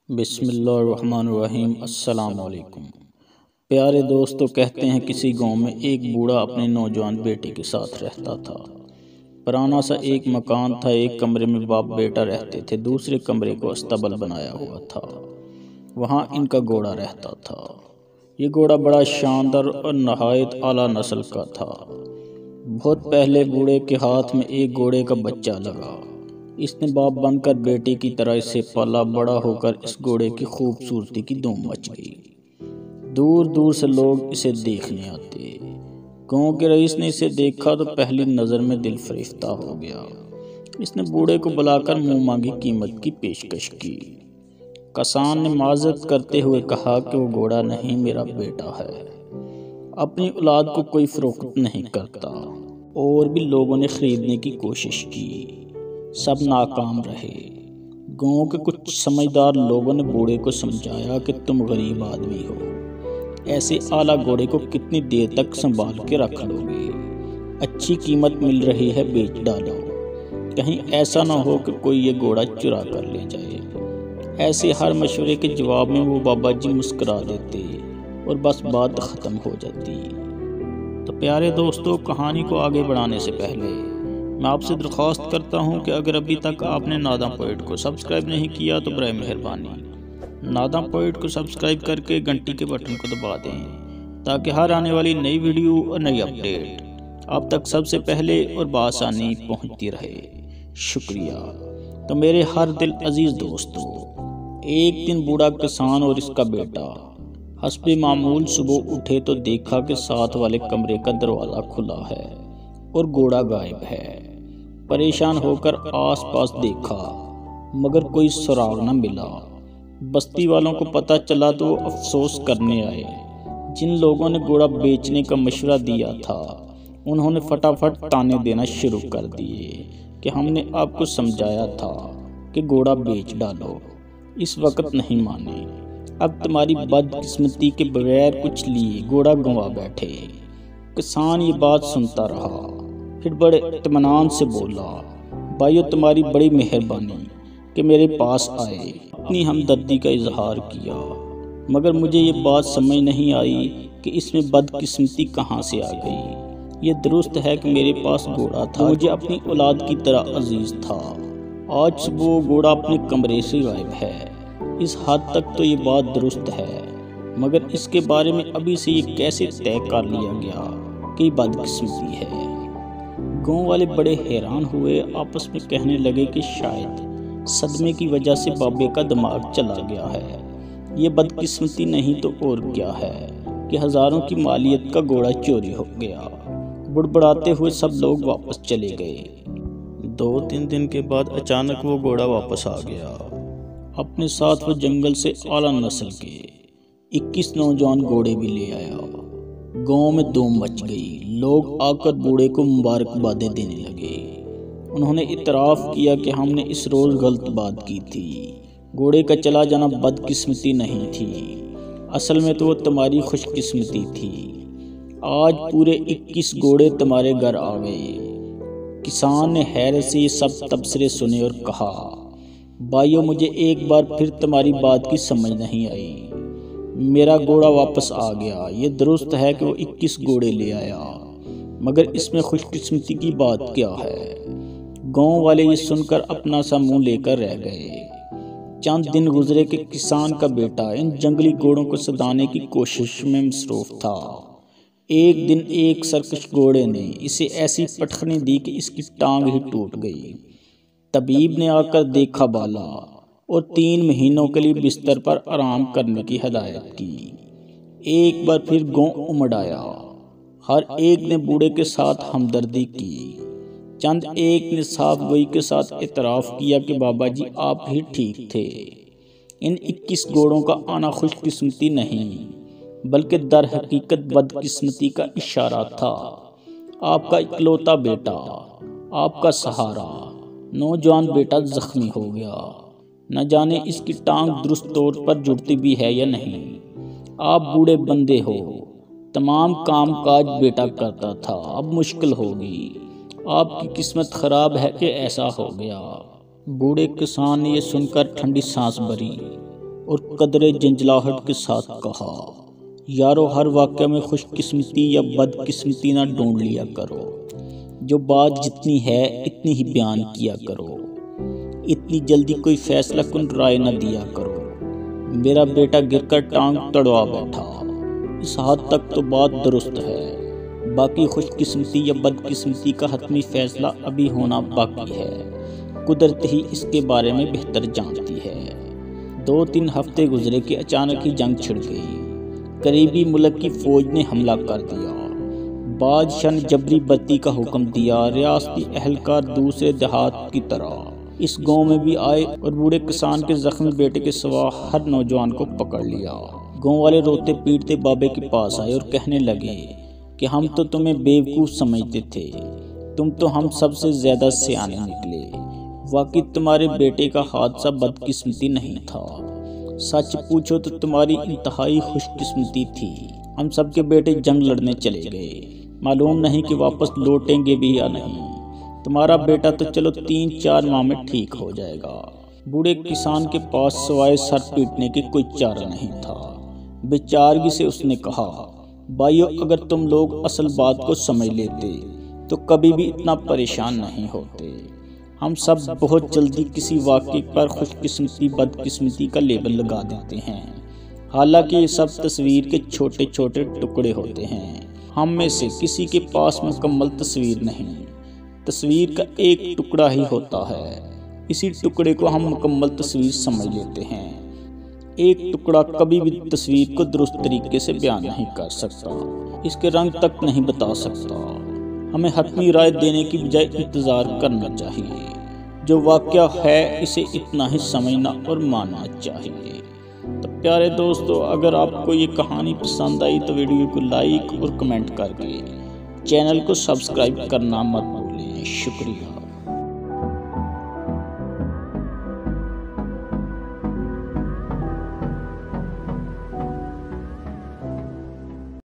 بسم اللہ الرحمن الرحیم۔ السلام علیکم پیارے دوستو، کہتے ہیں کسی گاؤں میں ایک بوڑھا اپنے نوجوان بیٹے کے ساتھ رہتا تھا۔ پرانا سا ایک مکان تھا، ایک کمرے میں باپ بیٹا رہتے تھے، دوسرے کمرے کو استبل بنایا ہوا تھا، وہاں ان کا گھوڑا رہتا تھا۔ یہ گھوڑا بڑا شاندار اور نہایت اعلیٰ نسل کا تھا۔ بہت پہلے بوڑھے کے ہاتھ میں ایک گھوڑے کا بچہ لگا، اس نے باپ بن کر بیٹے کی طرح اسے پالا، بڑا ہو کر اس گھوڑے کی خوبصورتی کی دھوم مچ گئی۔ دور دور سے لوگ اسے دیکھنے آتے۔ گاؤں کے رئیس نے اسے دیکھا تو پہلی نظر میں دل فریفتہ ہو گیا۔ اس نے بوڑھے کو بلا کر منہ مانگی قیمت کی پیشکش کی۔ کسان نے معذرت کرتے ہوئے کہا کہ وہ گھوڑا نہیں، میرا بیٹا ہے، اپنی اولاد کو کوئی فروخت نہیں کرتا۔ اور بھی لوگوں نے خریدنے کی کوشش کی، سب ناکام رہے۔ گاؤں کے کچھ سمجھدار لوگوں نے بوڑھے کو سمجھایا کہ تم غریب آدمی ہو، ایسے اعلیٰ گھوڑے کو کتنی دیر تک سنبھال کے رکھ لو گے؟ اچھی قیمت مل رہی ہے، بیچ ڈالو، کہیں ایسا نہ ہو کہ کوئی یہ گھوڑا چرا کر لے جائے۔ ایسے ہر مشورے کے جواب میں وہ بابا جی مسکرا دیتے اور بس بات ختم ہو جاتی۔ تو پیارے دوستو، کہانی کو آگے بڑھانے سے پہلے میں آپ سے درخواست کرتا ہوں کہ اگر ابھی تک آپ نے ناداں پوئٹ کو سبسکرائب نہیں کیا تو برائے مہربانی ناداں پوئٹ کو سبسکرائب کر کے گھنٹی کے بٹن کو دبا دیں، تاکہ ہر آنے والی نئی ویڈیو اور نئی اپڈیٹ آپ تک سب سے پہلے اور بآسانی پہنچتی رہے۔ شکریہ۔ تو میرے ہر دل عزیز دوستو، ایک دن بوڑھا کسان اور اس کا بیٹا حسب معمول صبح اٹھے تو دیکھا کہ ساتھ والے کمرے کا دروازہ کھلا ہے اور گھوڑا غائب ہے۔ پریشان ہو کر آس پاس دیکھا مگر کوئی سراغ نہ ملا۔ بستی والوں کو پتہ چلا تو وہ افسوس کرنے آئے۔ جن لوگوں نے گھوڑا بیچنے کا مشورہ دیا تھا انہوں نے فٹافٹ تانے دینا شروع کر دیے کہ ہم نے آپ کو سمجھایا تھا کہ گھوڑا بیچ ڈالو، اس وقت نہیں مانے، اب تمہاری بدقسمتی کے بغیر کچھ لیے گھوڑا گنوا بیٹھے۔ کسان یہ بات سنتا رہا، پھر بڑے اطمینان سے بولا، بھائیو تمہاری بڑی مہربانی کہ میرے پاس آئے، اپنی ہمدردی کا اظہار کیا، مگر مجھے یہ بات سمجھ نہیں آئی کہ اس میں بدقسمتی کہاں سے آ گئی۔ یہ درست ہے کہ میرے پاس گھوڑا تھا، مجھے اپنی اولاد کی طرح عزیز تھا، آج صبح وہ گھوڑا اپنے کمرے سے غائب ہے۔ اس حد تک تو یہ بات درست ہے، مگر اس کے بارے میں ابھی سے یہ کیسے طے کر لیا گیا کہ یہ بدقسمتی ہے؟ گاؤں والے بڑے حیران ہوئے، آپس میں کہنے لگے کہ شاید صدمے کی وجہ سے بابے کا دماغ چلا گیا ہے۔ یہ بدقسمتی نہیں تو اور کیا ہے کہ ہزاروں کی مالیت کا گھوڑا چوری ہو گیا۔ بڑبڑاتے ہوئے سب لوگ واپس چلے گئے۔ 2-3 دن کے بعد اچانک وہ گھوڑا واپس آ گیا۔ اپنے ساتھ وہ جنگل سے اعلیٰ نسل کے 21 نوجوان گھوڑے بھی لے آیا۔ گاؤں میں دھوم مچ گئی، لوگ آ کر بوڑھے کو مبارکبادیں دینے لگے۔ انہوں نے اعتراف کیا کہ ہم نے اس روز غلط بات کی تھی، گھوڑے کا چلا جانا بدقسمتی نہیں تھی، اصل میں تو وہ تمہاری خوش قسمتی تھی۔ آج پورے 21 گھوڑے تمہارے گھر آ گئے۔ کسان نے حیرت سے یہ سب تبصرے سنے اور کہا، بھائیو مجھے ایک بار پھر تمہاری بات کی سمجھ نہیں آئی۔ میرا گھوڑا واپس آ گیا، یہ درست ہے کہ وہ 21 گھوڑے لے آیا، مگر اس میں خوش قسمتی کی بات کیا ہے؟ گاؤں والے یہ سن کر اپنا سا منہ لے کر رہ گئے۔ چند دن گزرے کہ کسان کا بیٹا ان جنگلی گھوڑوں کو سدھانے کی کوشش میں مصروف تھا۔ ایک دن ایک سرکش گھوڑے نے اسے ایسی پٹخنی دی کہ اس کی ٹانگ ہی ٹوٹ گئی۔ طبیب نے آ کر دیکھا بالا اور 3 مہینوں کے لیے بستر پر آرام کرنے کی ہدایت کی۔ ایک بار پھر گاؤں امڑ آیا، ہر ایک نے بوڑھے کے ساتھ ہمدردی کی۔ چند ایک نے صاف گوئی کے ساتھ اعتراف کیا کہ بابا جی آپ ہی ٹھیک تھے، ان 21 گھوڑوں کا آنا خوش قسمتی نہیں بلکہ در حقیقت بدقسمتی کا اشارہ تھا۔ آپ کا اکلوتا بیٹا، آپ کا سہارا، نوجوان بیٹا زخمی ہو گیا، نہ جانے اس کی ٹانگ درست طور پر جڑتی بھی ہے یا نہیں۔ آپ بوڑھے بندے ہو، تمام کام کاج بیٹا کرتا تھا، اب مشکل ہوگی، آپ کی قسمت خراب ہے کہ ایسا ہو گیا۔ بوڑھے کسان نے یہ سن کر ٹھنڈی سانس بھری اور قدرے جنجلاہٹ کے ساتھ کہا، یارو ہر واقعہ میں خوش قسمتی یا بد قسمتی نہ ڈھونڈ لیا کرو، جو بات جتنی ہے اتنی ہی بیان کیا کرو، اتنی جلدی کوئی فیصلہ کن رائے نہ دیا کرو۔ میرا بیٹا گر کر ٹانگ تڑوا بیٹھا، اس حد تک تو بات درست ہے، باقی خوش قسمتی یا بد قسمتی کا حتمی فیصلہ ابھی ہونا باقی ہے، قدرت ہی اس کے بارے میں بہتر جانتی ہے۔ 2-3 ہفتے گزرے کہ اچانک ہی جنگ چھڑ گئی، قریبی ملک کی فوج نے حملہ کر دیا، بادشاہ نے جبری بتی کا حکم دیا، ریاستی اہلکار دوسرے دیہات کی طرح اس گاؤں میں بھی آئے اور بوڑھے کسان کے زخمی بیٹے کے سوا ہر نوجوان کو پکڑ لیا۔ گاؤں والے روتے پیٹتے بابے کے پاس آئے اور کہنے لگے کہ ہم تو تمہیں بیوقوف سمجھتے تھے، تم تو ہم سب سے زیادہ سیانے نکلے، واقعی تمہارے بیٹے کا حادثہ بدقسمتی نہیں تھا، سچ پوچھو تو تمہاری انتہائی خوش قسمتی تھی۔ ہم سب کے بیٹے جنگ لڑنے چلے گئے، معلوم نہیں کہ واپس لوٹیں گے بھی یا نہیں، تمہارا بیٹا تو چلو 3-4 ماہ میں ٹھیک ہو جائے گا۔ بوڑھے کسان کے پاس سوائے سر پیٹنے کے کوئی چارہ نہیں تھا، بے چارگی سے اس نے کہا، بھائیو اگر تم لوگ اصل بات کو سمجھ لیتے تو کبھی بھی اتنا پریشان نہیں ہوتے، ہم سب بہت جلدی کسی واقعے پر خوش قسمتی بد قسمتی کا لیبل لگا دیتے ہیں، حالانکہ یہ سب تصویر کے چھوٹے چھوٹے ٹکڑے ہوتے ہیں، ہم میں سے کسی کے پاس مکمل تصویر نہیں، تصویر کا ایک ٹکڑا ہی ہوتا ہے، اسی ٹکڑے کو ہم مکمل تصویر سمجھ لیتے ہیں۔ ایک ٹکڑا کبھی بھی تصویر کو درست طریقے سے بیان نہیں کر سکتا، اس کے رنگ تک نہیں بتا سکتا۔ ہمیں حتمی رائے دینے کی بجائے انتظار کرنا چاہیے، جو واقعہ ہے اسے اتنا ہی سمجھنا اور ماننا چاہیے۔ تو پیارے دوستو، اگر آپ کو یہ کہانی پسند آئی تو ویڈیو کو لائک اور کمنٹ کر کے چینل کو سبسکرائب کرنا مت بھولیں۔ شکریہ۔